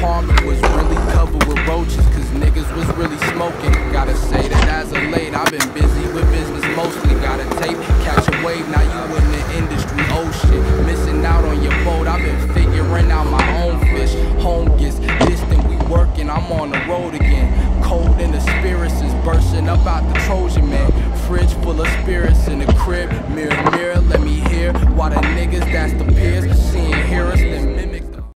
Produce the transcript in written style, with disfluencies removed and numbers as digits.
apartment was really covered with roaches, cause niggas was really smoking. Gotta say that as of late, I've been busy with business mostly. Got a tape, catch a wave, now you in the industry, oh shit. Missing out on your boat, I've been figuring out my own fish. Home gets distant, we working, I'm on the road again.